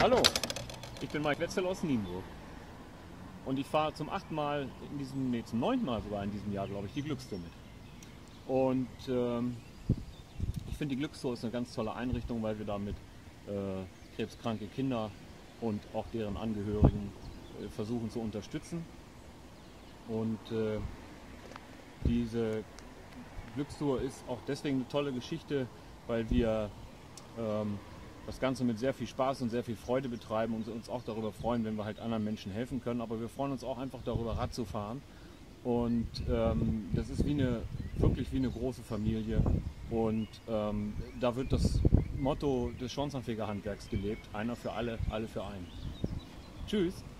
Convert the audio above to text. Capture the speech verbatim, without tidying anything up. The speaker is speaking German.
Hallo, ich bin Mike Wetzel aus Nienburg und ich fahre zum achten Mal, in diesem, nee, zum neunten Mal sogar in diesem Jahr, glaube ich, die Glückstour mit. Und ähm, ich finde, die Glückstour ist eine ganz tolle Einrichtung, weil wir damit äh, krebskranke Kinder und auch deren Angehörigen äh, versuchen zu unterstützen. Und äh, diese Glückstour ist auch deswegen eine tolle Geschichte, weil wir ähm, das Ganze mit sehr viel Spaß und sehr viel Freude betreiben und uns auch darüber freuen, wenn wir halt anderen Menschen helfen können. Aber wir freuen uns auch einfach darüber, Rad zu fahren. Und ähm, das ist wie eine, wirklich wie eine große Familie. Und ähm, da wird das Motto des Schornsteinfegerhandwerks gelebt: einer für alle, alle für einen. Tschüss!